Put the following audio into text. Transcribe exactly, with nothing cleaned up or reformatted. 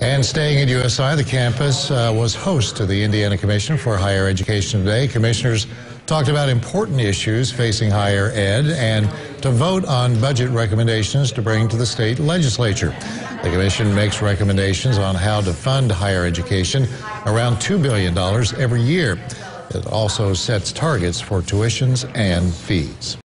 And staying at U S I, the campus uh, was host to the Indiana Commission for Higher Education today. Commissioners talked about important issues facing higher ed and to vote on budget recommendations to bring to the state legislature. The commission makes recommendations on how to fund higher education, around two billion dollars every year. It also sets targets for tuitions and fees.